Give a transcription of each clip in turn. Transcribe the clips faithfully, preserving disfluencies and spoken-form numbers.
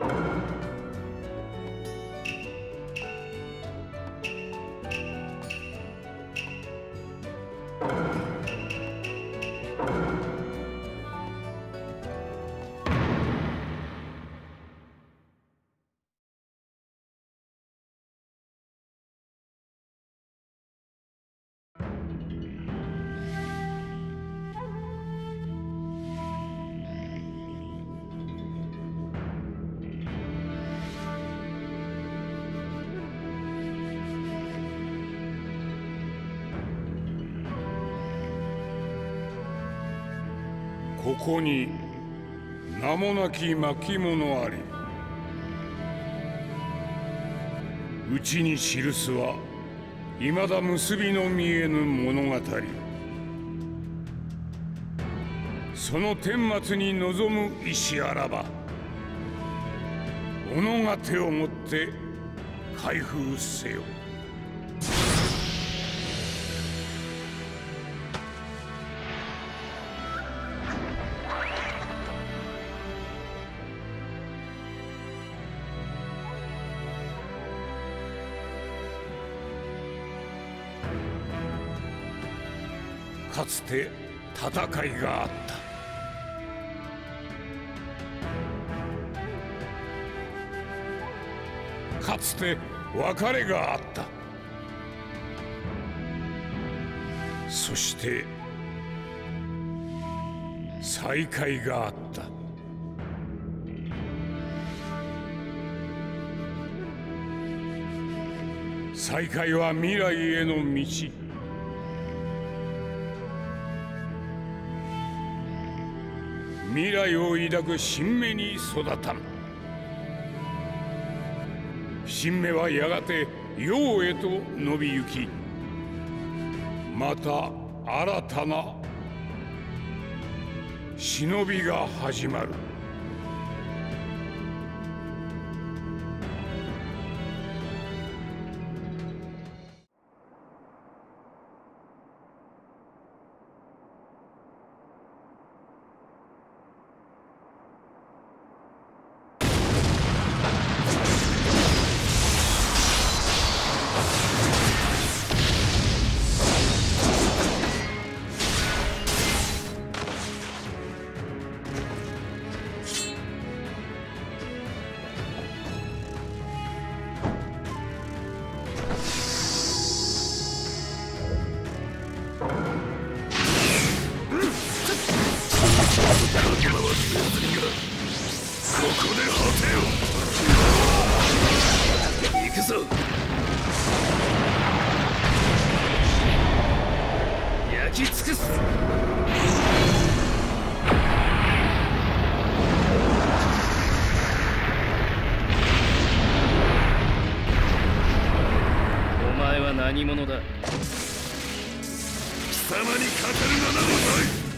ここに名もなき巻物あり。うちに記すはいまだ結びの見えぬ物語。その顛末に臨む意志あらば、己が手をもって開封せよ。かつて戦いがあった。かつて別れがあった。そして再会があった。再会は未来への道。未来を抱く新芽に育たん。新芽はやがて陽へと伸びゆき、また新たな忍びが始まる。 何者だ。貴様に勝てるのなのだい。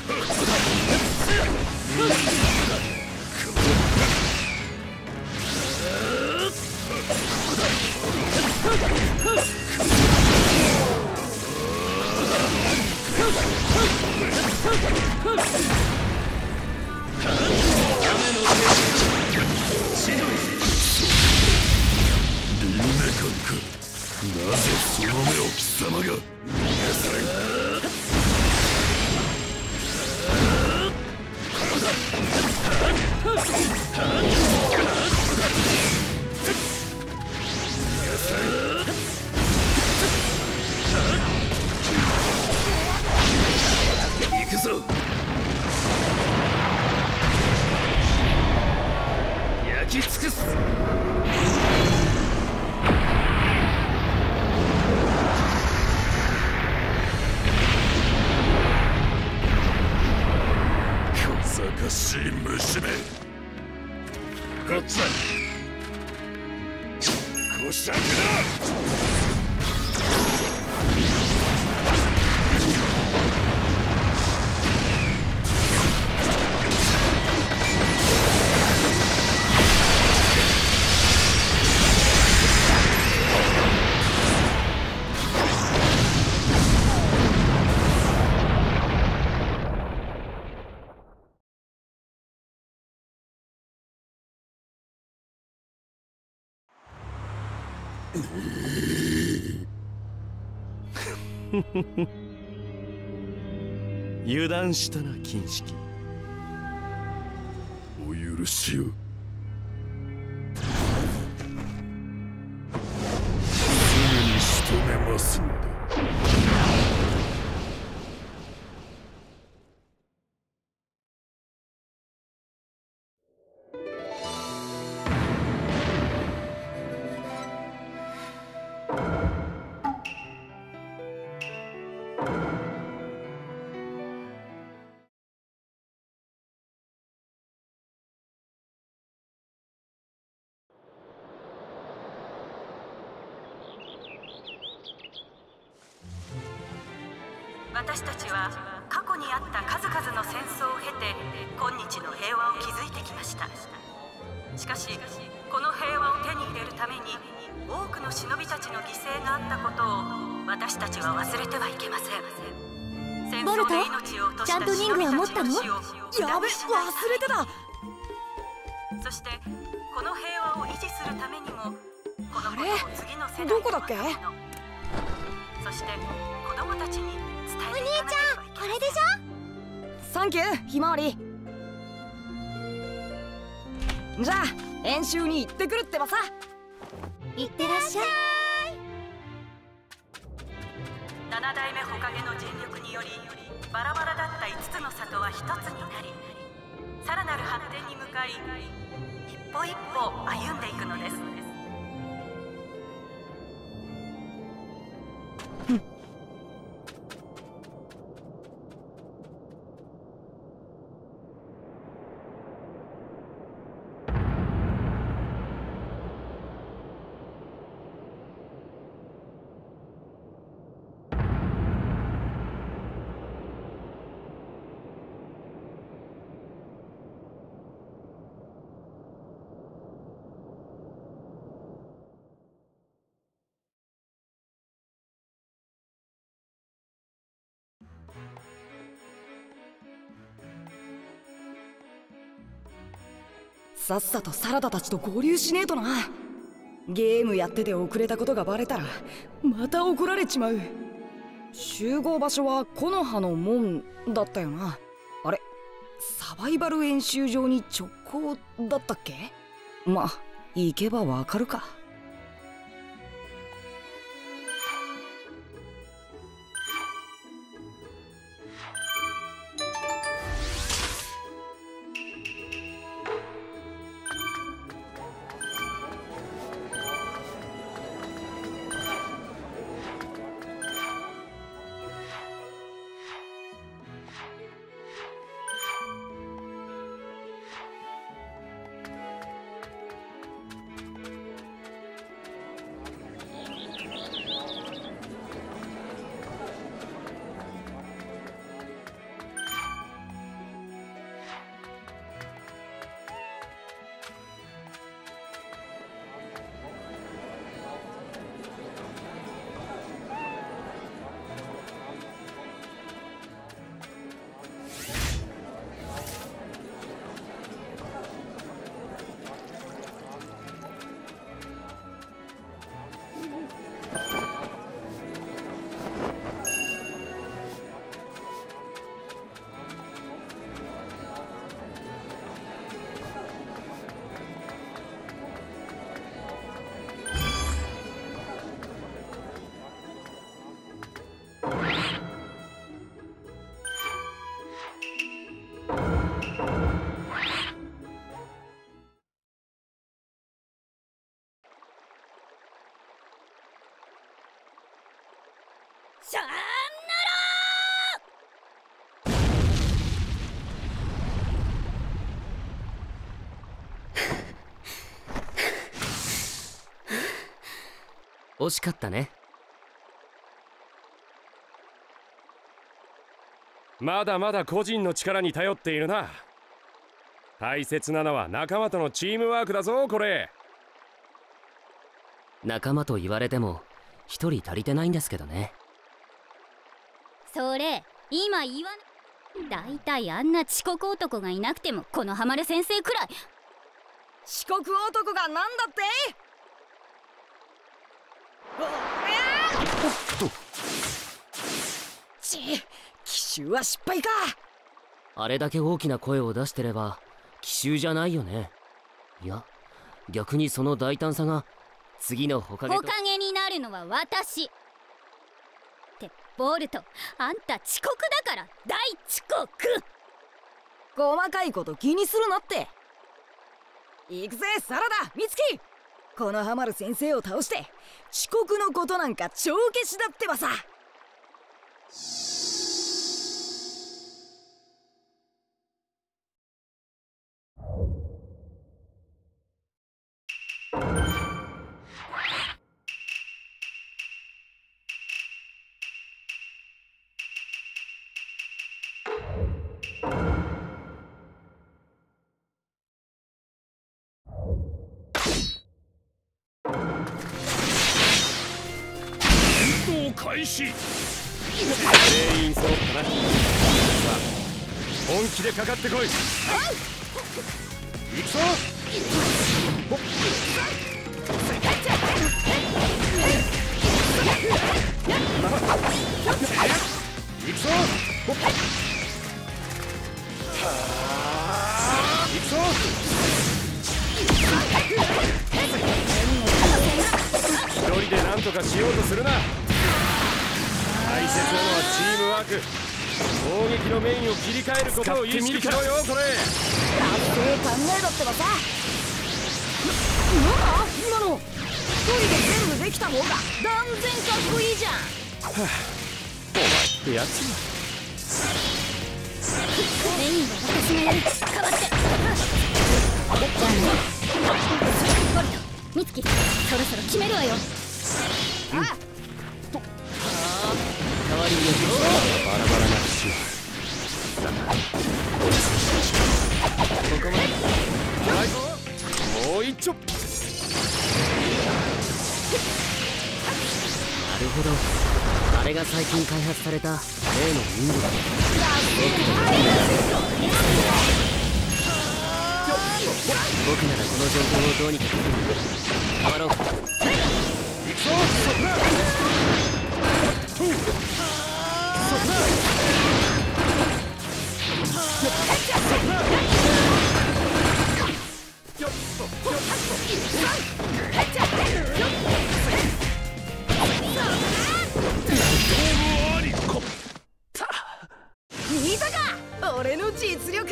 なぜその目を貴様が逃がされん。行くぞ。焼き尽くす。小賢しい虫め、こっちだ。こしゃくだ。 油断したな、金色。 お許しを。すぐに仕留めますのだ。 私たちは過去にあった数々の戦争を経て今日の平和を築いてきました。しかしこの平和を手に入れるために多くの忍びたちの犠牲があったことを私たちは忘れてはいけません。戦争で命を落とした忍びたちの死をやべ、忘れてた。 そしてこの平和を維持するためにもこのことを次の世代にどこだっけ？ そして子供たちにお兄ちゃん、これでしょ。 サンキュー、ひまわり。じゃあ演習に行ってくるってばさ。 行ってらっしゃい。 七代目火影の尽力によりバラバラだったいつつの里は一つになり、さらなる発展に向かい一歩一歩歩んでいくのです。 さっさとサラダたちと合流しねえとな。ゲームやってて遅れたことがバレたらまた怒られちまう。集合場所は木の葉の門だったよな。あれ、サバイバル演習場に直行だったっけ？まあ行けばわかるか。 さんな惜しかったね。 まだまだ個人の力に頼っているな。大切なのは仲間とのチームワークだぞ。これ仲間と言われても一人足りてないんですけどね。 それ今言わな。だいたいあんな遅刻男がいなくてもこのハマる先生くらい。 遅刻男がなんだって？ ち、奇襲は失敗か。 あれだけ大きな声を出してれば奇襲じゃないよね。いや逆にその大胆さが次のほかげと。 ほかげになるのは私ってボルト、あんた遅刻だから大遅刻。 細かいこと気にするなって。行くぜサラダ美月。このハマる先生を倒して遅刻のことなんか帳消しだってばさ。 開始。 全員揃ったな。さあ本気でかかってこい。行くぞ。行くぞ。行くぞ。一人で何とかしようとするな。大切なのはチームワーク。攻撃のメインを切り替えることを意識しろよ。これやって考えだってばさ。なんだ今の。一人で全部できた方が断然かっこいいじゃん。 はあ、お前ってやつメインは私がやる。代わってボルト、美月、そろそろ決めるわよ。 ああ代わりにバラバラなくしよう。ここまで。はい、もう一丁。なるほど、あれが最近開発された例のインドだ。僕ならこの状況をどうにかできる。変わろう。行くぞ。 見たか俺の実力。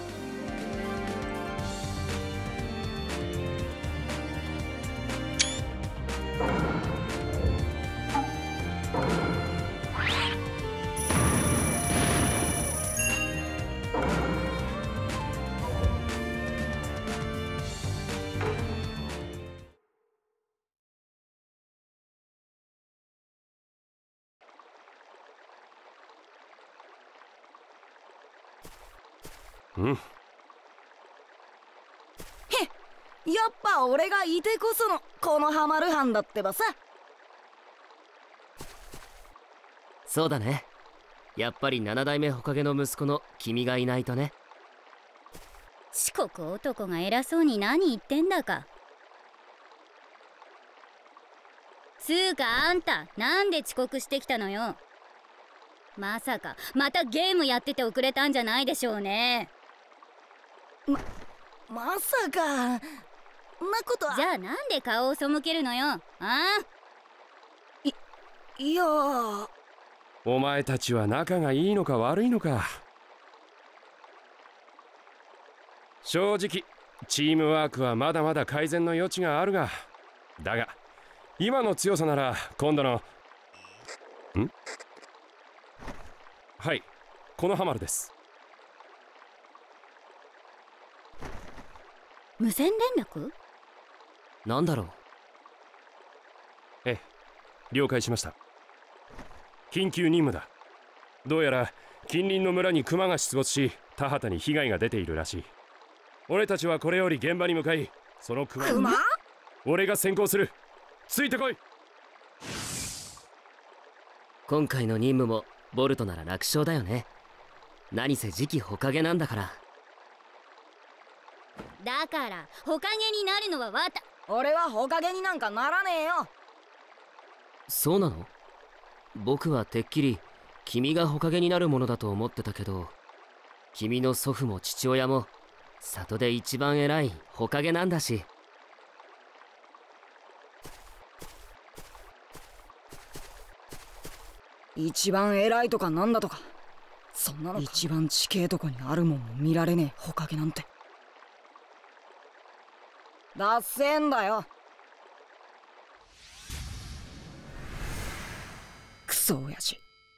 うん、 へっ、やっぱ俺がいてこそのこのハマる班だってばさ。 そうだね。やっぱり七代目ほかげの息子の君がいないとね。 遅刻男が偉そうに何言ってんだか。つーかあんたなんで遅刻してきたのよ。まさかまたゲームやってて遅れたんじゃないでしょうね。 ままさかなことは。 じゃあなんで顔を背けるのよ。ああ、 いいやー、 お前たちは仲がいいのか悪いのか。正直チームワークはまだまだ改善の余地があるが、だが今の強さなら今度のんはい、このハマるです。 無線連絡？ なんだろう。 ええ、了解しました。緊急任務だ。どうやら近隣の村にクマが出没し、田畑に被害が出ているらしい。俺たちはこれより現場に向かい、そのクマをクマ？ 俺が先行する。ついてこい。 今回の任務もボルトなら楽勝だよね。何せ次期ほかげなんだから。 だからほかげになるのはわた。 俺はほかげになんかならねえよ。 そうなの？僕はてっきり君が火影になるものだと思ってたけど、君の祖父も父親も里で一番偉い火影なんだし。 一番偉いとかなんだとか、そんなの一番地形とこにあるもんも見られねえ火影なんてダッセーんだよ。クソ親父。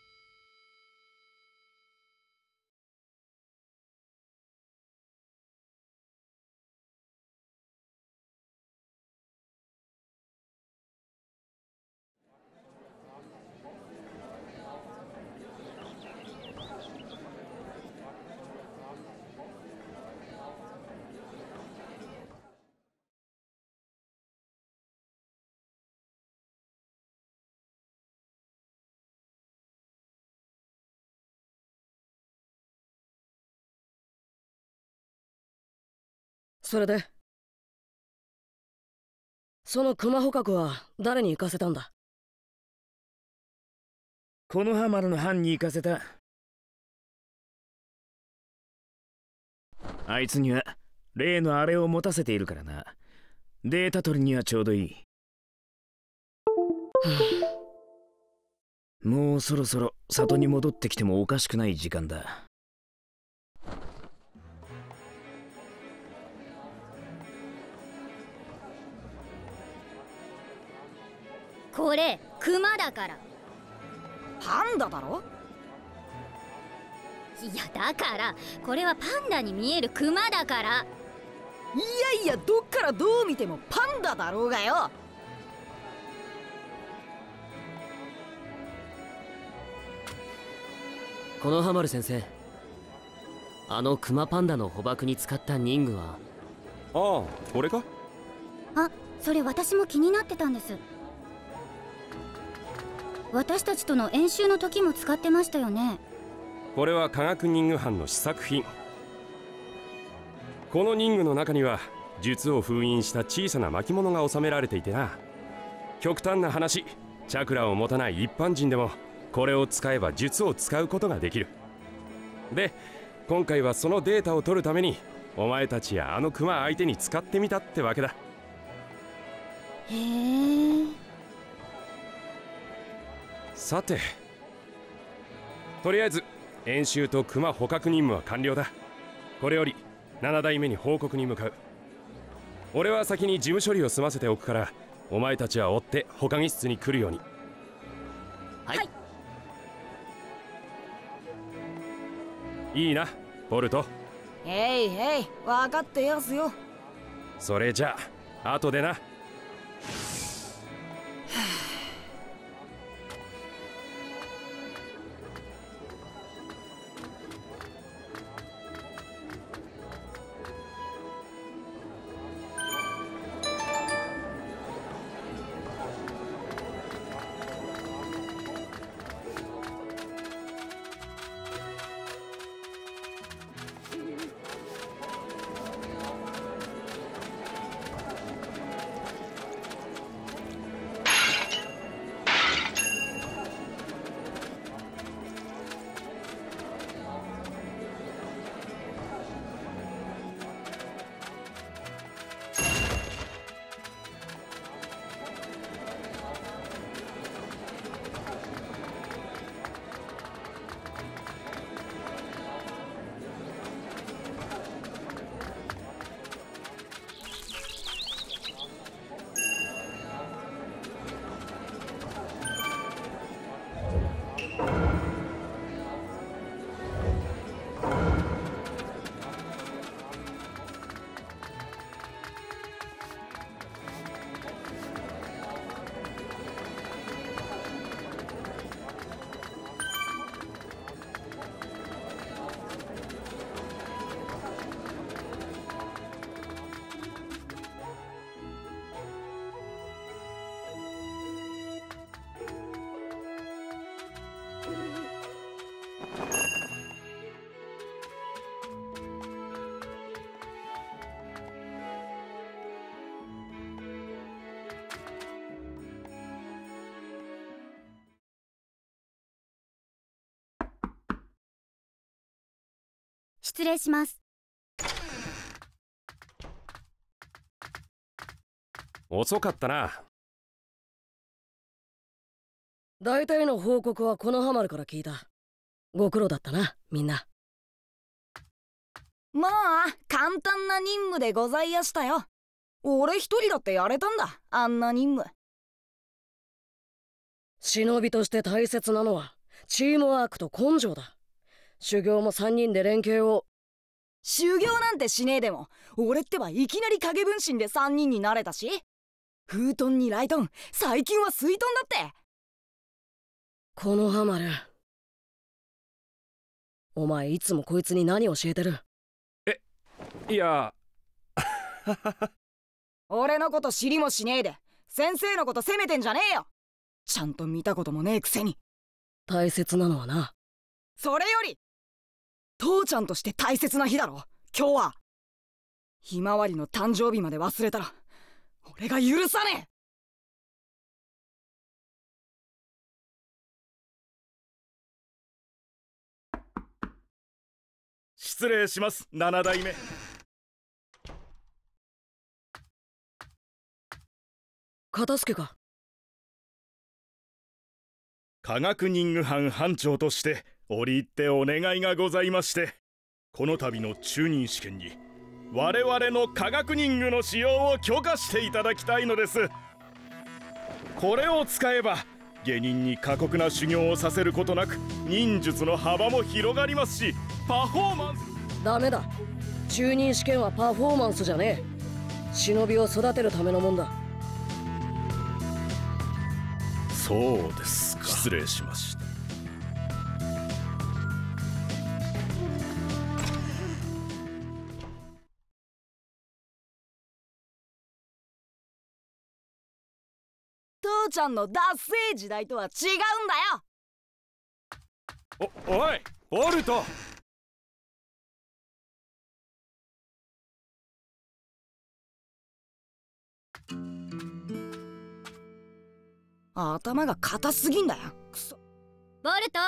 それでその熊捕獲は誰に行かせたんだ？ 木の葉丸の班に行かせた。あいつには例のあれを持たせているからな。データ取りにはちょうどいい。もうそろそろ里に戻ってきてもおかしくない時間だ。 これクマだから。 パンダだろ？ いやだからこれはパンダに見えるクマだから。 いやいや、どっからどう見てもパンダだろうがよ。 木の葉丸先生、あのクマパンダの捕獲に使った任具は？ ああ、これか？ あ、それ私も気になってたんです。私たちとの演習の時も使ってましたよね。 これは科学任具班の試作品。この任具の中には術を封印した小さな巻物が収められていてな。極端な話、チャクラを持たない一般人でもこれを使えば術を使うことができる。で、今回はそのデータを取るためにお前たちやあのクマ相手に使ってみたってわけだ。 へえ。 さて、とりあえず演習とクマ捕獲任務は完了だ。これよりなな代目に報告に向かう。俺は先に事務処理を済ませておくから、お前たちは追って捕獲室に来るように。 はい、はい、 いいな、ボルト。 へいへい、分かってやすよ。 それじゃあ後でな。 失礼します。 遅かったな。 大体の報告はこのハマルから聞いた。ご苦労だったな、みんな。 まあ簡単な任務でございやしたよ。俺一人だってやれたんだ、あんな任務。 忍びとして大切なのはチームワークと根性だ。修行もさんにんで連携を。 修行なんてしねえでも俺ってはいきなり影分身でさんにんになれたし、風遁にライトン、最近は水遁だって。 このハマル、お前いつもこいつに何教えてる？ え、いや俺のこと知りもしねえで先生のこと責めてんじゃねえよ。ちゃんと見たこともねえくせに。 大切なのはな、 それより父ちゃんとして大切な日だろ今日は。ひまわりの誕生日まで忘れたら俺が許さねえ。 失礼します、七代目。 片付けか。 科学任務班班長として折入ってお願いがございまして、この度の中任試験に我々の科学任務の使用を許可していただきたいのです。これを使えば下人に過酷な修行をさせることなく忍術の幅も広がりますし、パフォーマンス。 ダメだ、中任試験はパフォーマンスじゃねえ。忍びを育てるためのもんだ。 そうですか。失礼しました。 父ちゃんのダッセー時代とは違うんだよ。 お、おいボルト。 頭が硬すぎんだよ。くそ。 ボルト、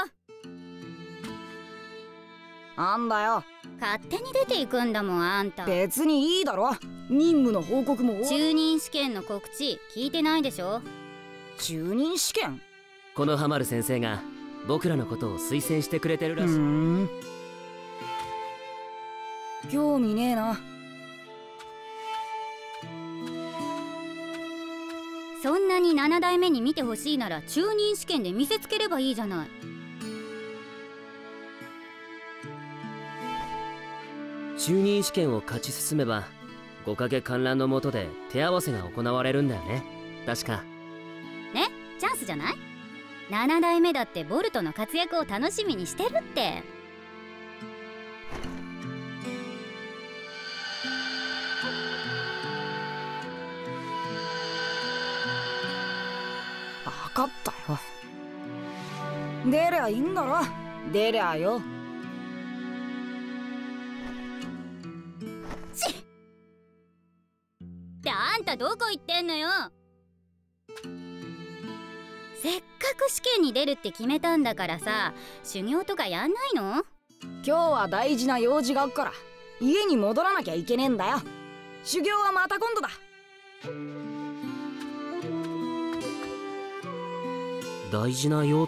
なんだよ。 勝手に出ていくんだもんあんた。 別にいいだろ、任務の報告も。 中任試験の告知聞いてないでしょ。 中任試験？ このハマる先生が僕らのことを推薦してくれてるらしい。 ふーん、興味ねえな。 そんなになな代目に見てほしいなら中任試験で見せつければいいじゃない。 中任試験を勝ち進めば五影観覧の下で手合わせが行われるんだよね、確かね。チャンスじゃない。なな代目だってボルトの活躍を楽しみにしてるって。 分かったよ。出りゃいいんだろ、出りゃよ。 ちっってあんたどこ行ってんのよ。せっかく試験に出るって決めたんだからさ、修行とかやんないの？ 今日は大事な用事があっから家に戻らなきゃいけねえんだよ。修行はまた今度だ。 大事なよって。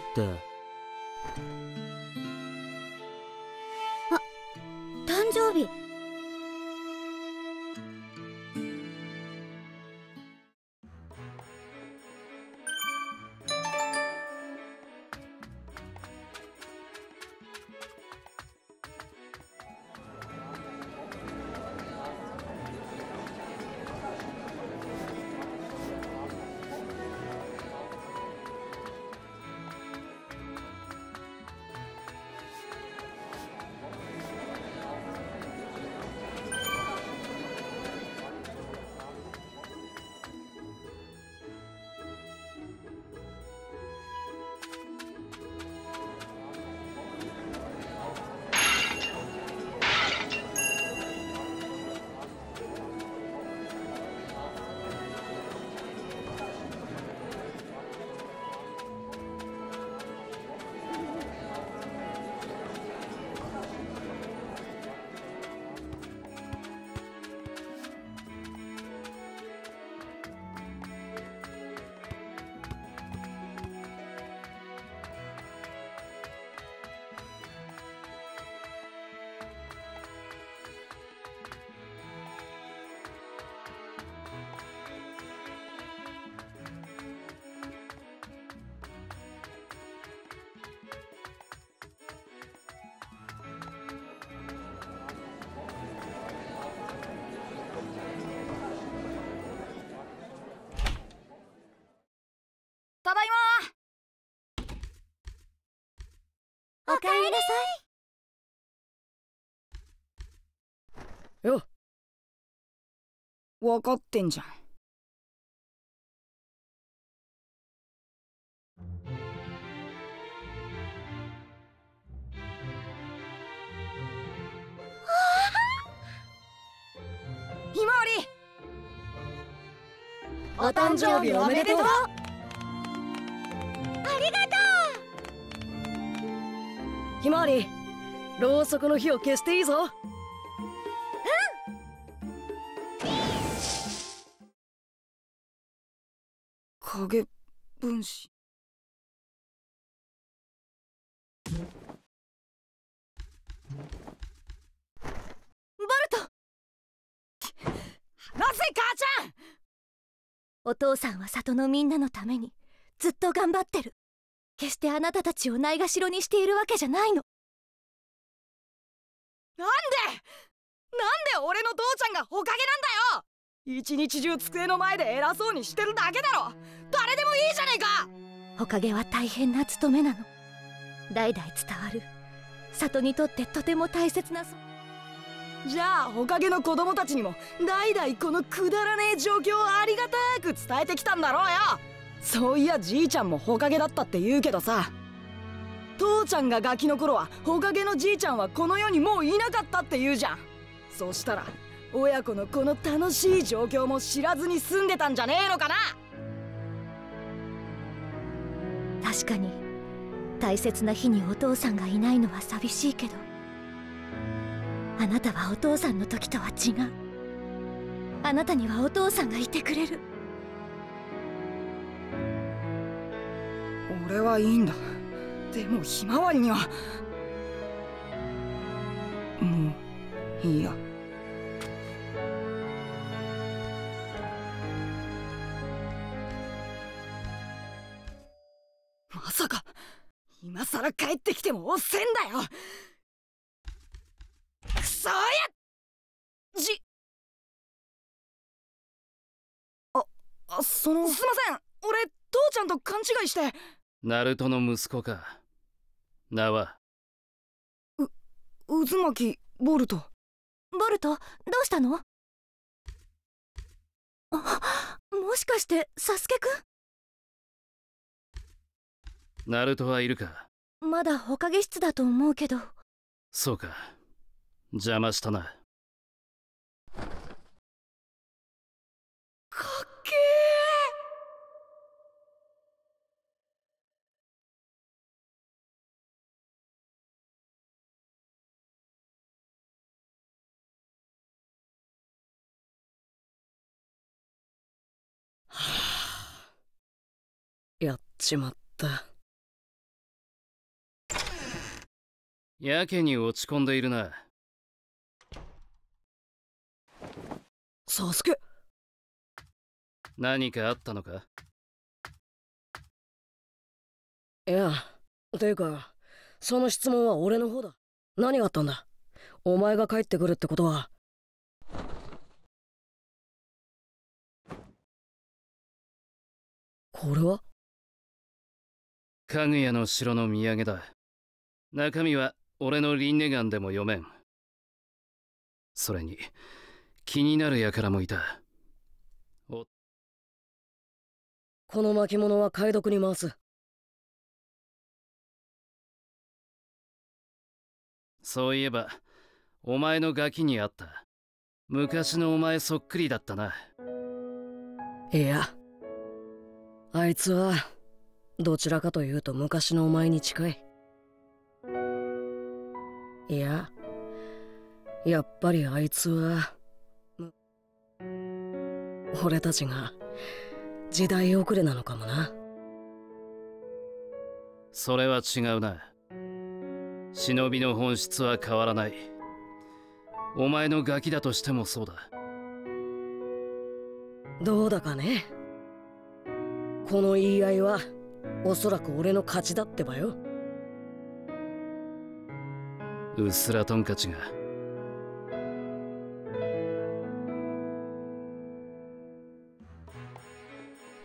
あ、誕生日。 ただいま。おかえりなさい。よ。 分かってんじゃん。ひまわり、 お誕生日おめでとう。 ありがとう。ひまわり、ろうそくの火を消していいぞ。 影分身。 ボルト。 なぜ母ちゃん。 お父さんは里のみんなのためにずっと頑張ってる。決してあなたたちをないがしろにしているわけじゃないの。 なんでなんで俺の父ちゃんがほかげなんだよ。一日中机の前で偉そうにしてるだけだろ。誰でもいいじゃねえか。 ほかげは大変な務めなの。代々伝わる里にとってとても大切な。 じゃあほかげの子供たちにも代々このくだらねえ状況をありがたく伝えてきたんだろうよ。そういやじいちゃんもほかげだったって言うけどさ、父ちゃんがガキの頃はほかげのじいちゃんはこの世にもういなかったって言うじゃん。そしたら親子のこの楽しい状況も知らずに住んでたんじゃねえのかな。 確かに大切な日にお父さんがいないのは寂しいけど、あなたはお父さんの時とは違う。あなたにはお父さんがいてくれる。 俺はいいんだ。でもひまわりにはもういいや。まさか今さら帰ってきてもおっせんだよ。くそやじああそのすいません、俺父ちゃんと勘違いして。 ナルトの息子か。名はう渦巻ボルト。 ボルト、どうしたの？あ、もしかしてサスケくん？ナルトはいるか？ まだほかげ室だと思うけど。 そうか、邪魔したな。 かっけー。はあ、やっちまった。 やけに落ち込んでいるな。 サスケ、 何かあったのか？ いや、てかその質問は俺の方だ。何があったんだ？お前が帰ってくるってことは。これはかぐやの城の土産だ。中身は俺のリンネガンでも読めん。それに気になる輩もいた。おこの巻物は解読に回す。 そういえばお前のガキにあった。昔のお前そっくりだったな。 いや、あいつはどちらかというと昔のお前に近い。いや、やっぱりあいつは俺たちが時代遅れなのかもな。 それは違うな。忍びの本質は変わらない。お前のガキだとしてもそうだ。 どうだかね。この言い合いはおそらく俺の勝ちだってばよ。 うっすらトンカチが。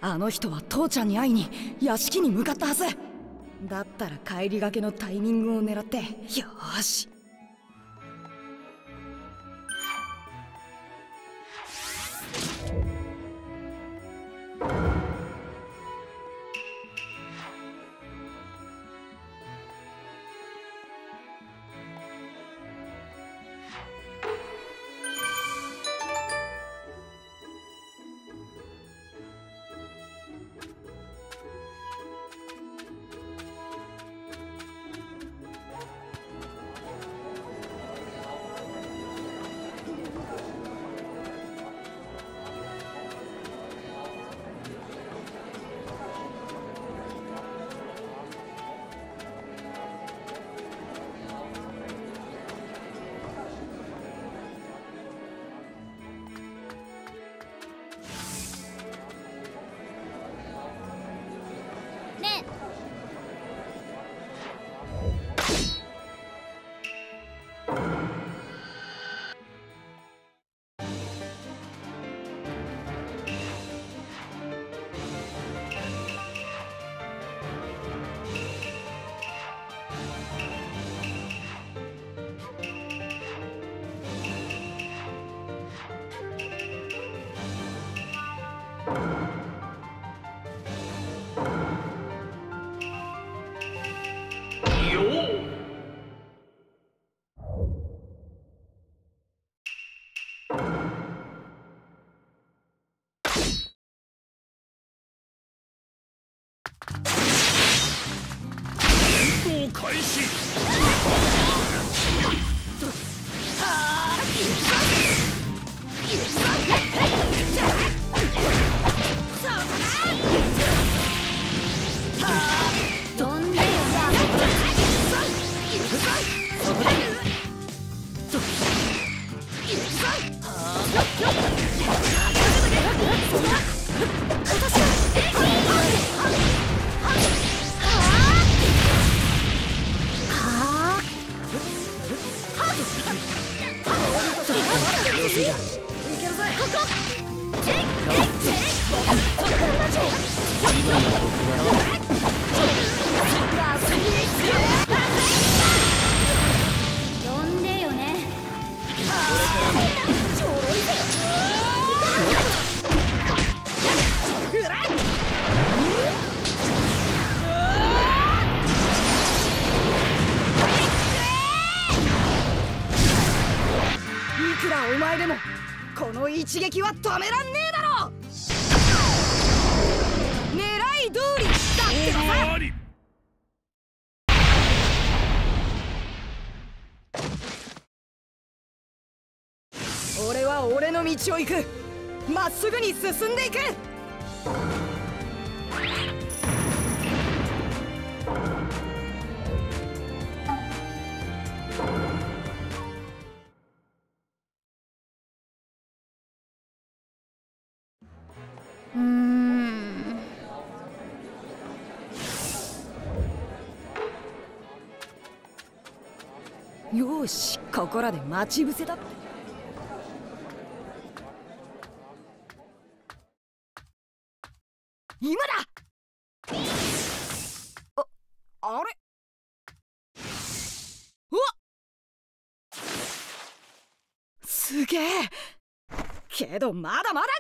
あの人は父ちゃんに会いに屋敷に向かったはずだったら帰りがけのタイミングを狙って。よーし。 開始。 一撃は止めらんねえだろ。狙い通りだってのさ。俺は俺の道を行く。まっすぐに進んでいく。 うーん。 よし、ここらで待ち伏せだって。今だ。あ、あれ。うわっ。すげえ。けどまだまだ。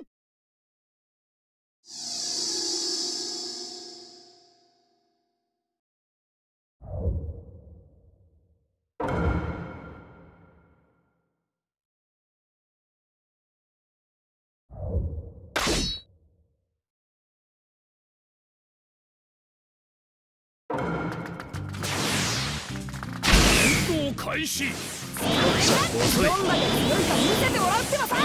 開始。 どんだけ強いか見せてもらうってばさ。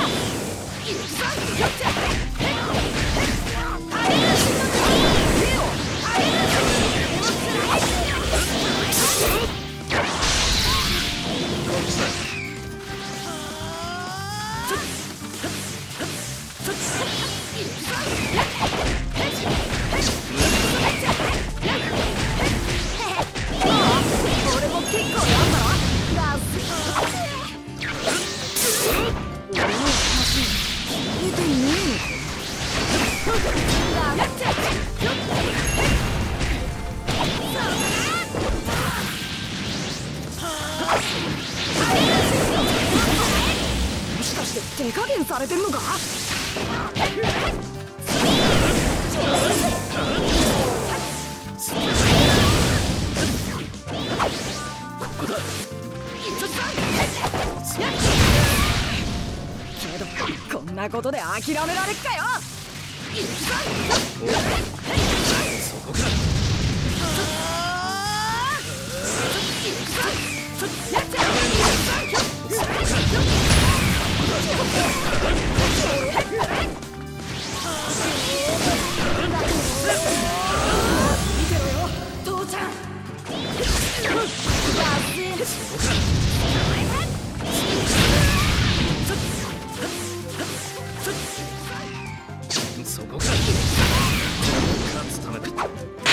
俺も結構なんだろ。俺の話聞いてねえのか。 手加減されてんのか？ここだ。けどこんなことで諦められっかよ。 そこか。 見てろよ父ちゃん。 そこか。勝つためだ。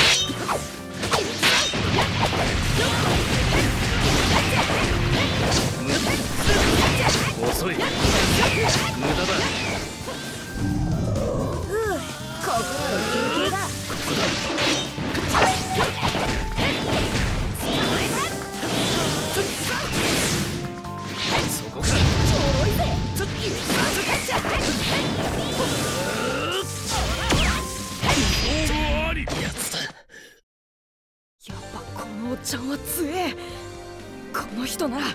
遅い。無駄だ。 ここまで休憩だ。 そこか。 ちょろいぜ。 ありやつだ。 やっぱこのおっちゃんは強え。この人なら。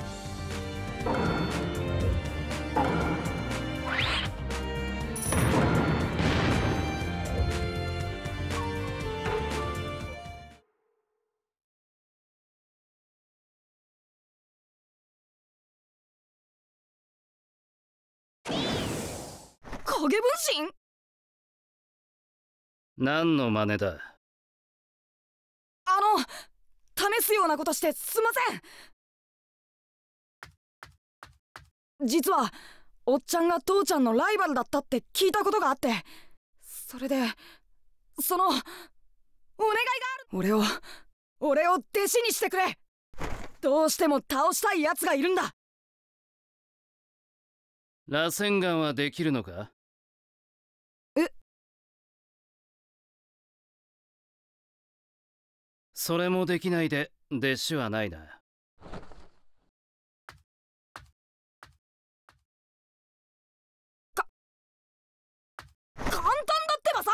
影分身？ 何の真似だ？ あの試すようなことしてすいません。実はおっちゃんが父ちゃんのライバルだったって聞いたことがあって、それでそのお願いがある。俺を俺を弟子にしてくれ。どうしても倒したいやつがいるんだ。 螺旋岩はできるのか？ え？ それもできないで弟子はないな。 か簡単だってばさ。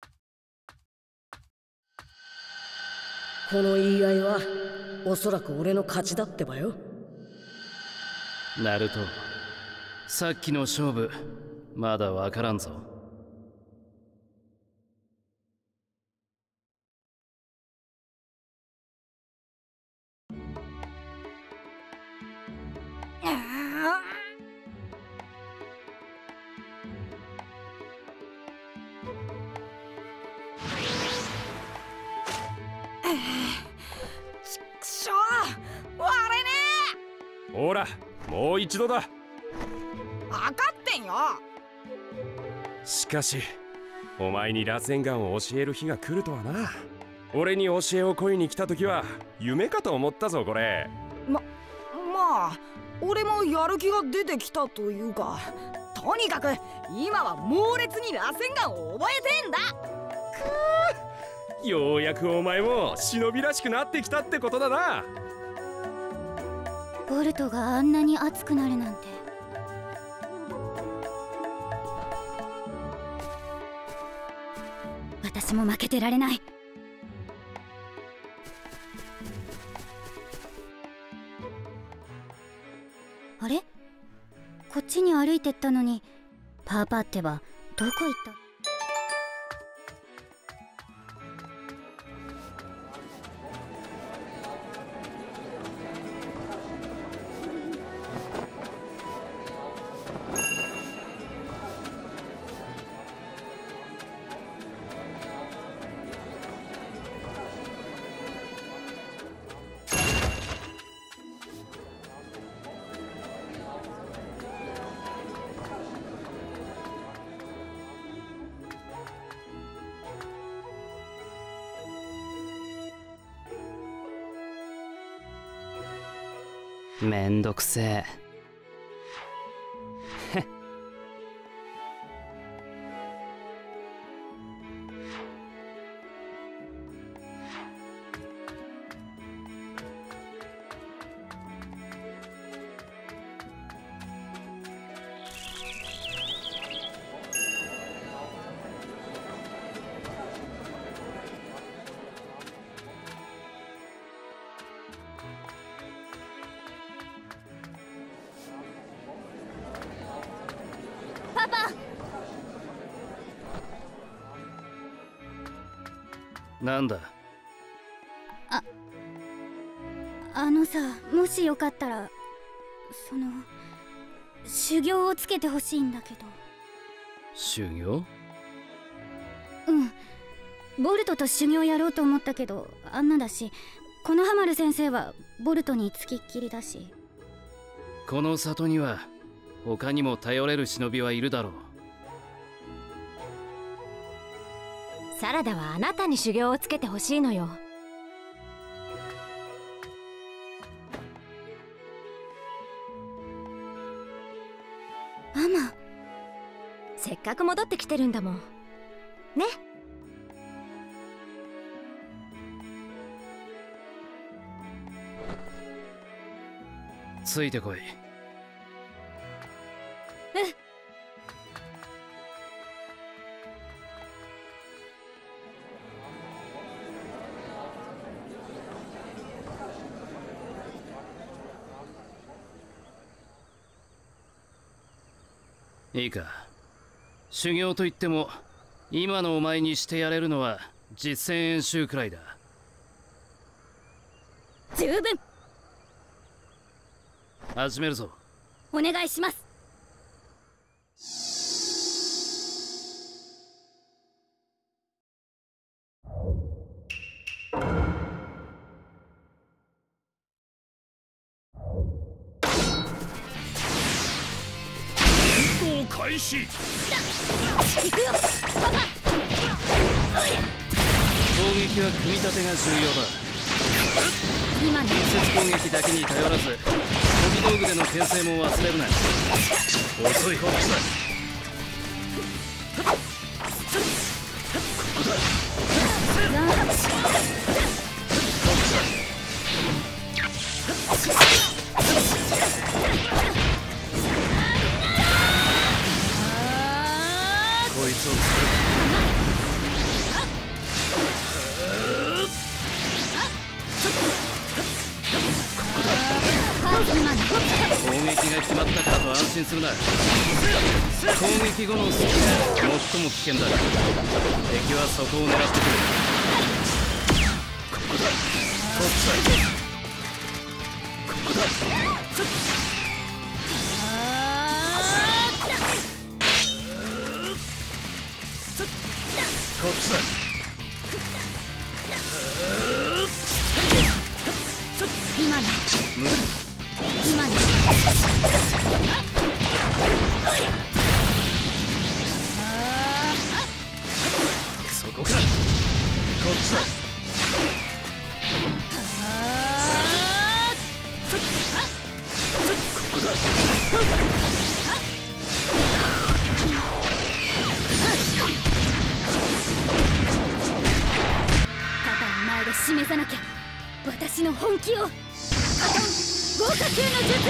この言い合いはおそらく俺の勝ちだってばよ。 ナルト、さっきの勝負まだわからんぞ。 ちくしょう、割れねほらもう一度だ。 え。分かってんよ。 しかしお前に螺旋岩を教える日が来るとはな。俺に教えを請いに来た時は夢かと思ったぞこれ。 ままあ俺もやる気が出てきたというか、とにかく今は猛烈に螺旋岩を覚えてんだ。 くー、ようやくお前も忍びらしくなってきたってことだな。 ボルトがあんなに熱くなるなんて。私も負けてられない。あれ？こっちに歩いてったのにパーパーってばどこ行った？ めんどくせえ。 なんだ。 ああのさ、もしよかったらその修行をつけてほしいんだけど。 修行？ うん、ボルトと修行やろうと思ったけどあんなだし、このハマル先生はボルトにつきっきりだし。 この里には他にも頼れる忍びはいるだろう。 サラダはあなたに修行をつけてほしいのよ。 ママ、 せっかく戻ってきてるんだもんね。 ついてこい。いいか、修行といっても今のお前にしてやれるのは実践演習くらいだ。 十分。 始めるぞ。 お願いします。 開始。 行くよ、パパ。 攻撃は組み立てが重要だ。 今の直接攻撃だけに頼らず、飛び道具での牽制も忘れるな。遅い方だ。ここだ。こいつを使う。攻撃が決まったからと安心するな。攻撃後の隙が最も危険だ。敵はそこを狙ってくる。ここだ。こっちだ。ここだ。こっちだ。 今の無理。 今のそこか。こっちだ。ここだ。 パパの前で示さなきゃ、私の本気を。豪華級の術。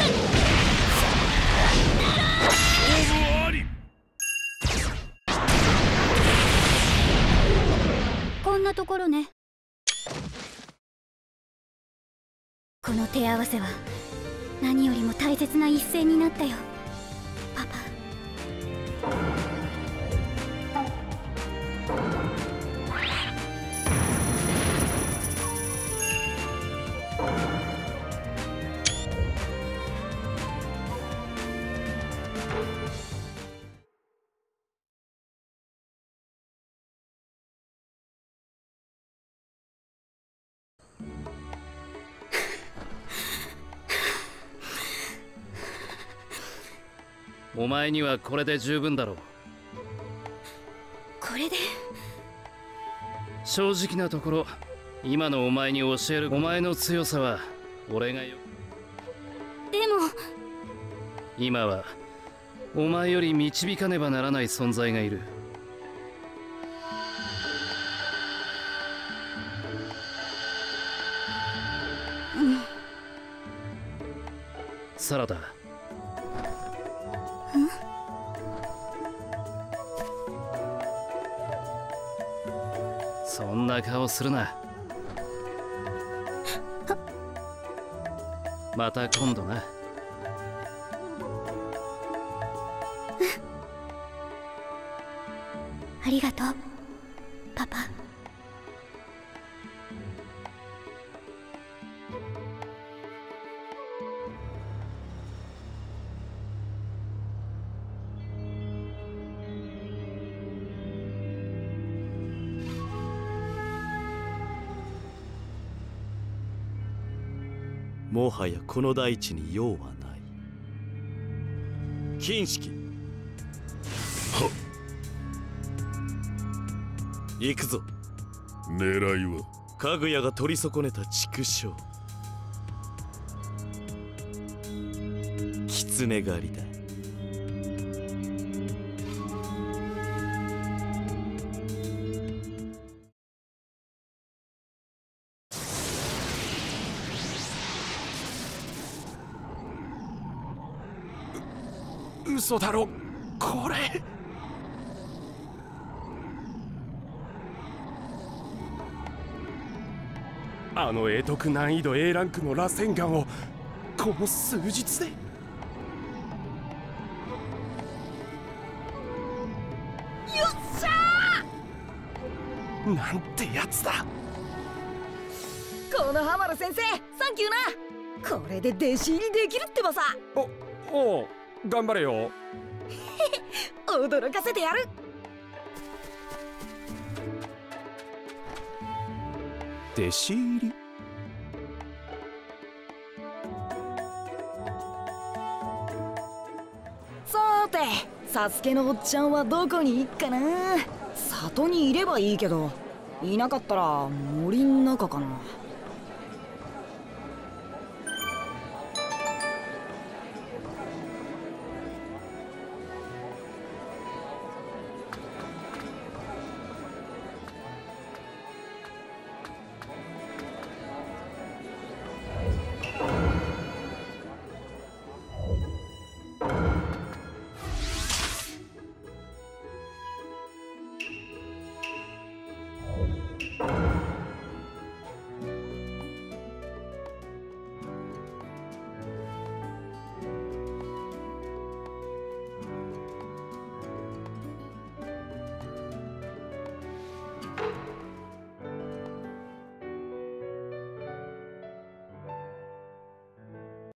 こんなところね。この手合わせは何よりも大切な一戦になったよ、パパ。 お前にはこれで十分だろう。 これで？ 正直なところ、今のお前に教える。お前の強さは俺がよ。 でも今はお前より導かねばならない存在がいる。 うん。 サラダ。そんな顔するな。また今度な。 ありがとう、パパ。 もはやこの大地に用はない。金色、 は行くぞ。 狙いはかぐやが取り損ねた畜生、狐狩りだ。 嘘だろこれ。あの得得難易度 A ランクの螺旋岩をこの数日で。 よっしゃーなんてやつだ。 このハマル先生、サンキューな。これで弟子入りできるってばさ。 おおう頑張れよ。 驚かせてやる。 弟子入り。 さーて、サスケのおっちゃんはどこに行っかな。里にいればいいけど、いなかったら森ん中かな。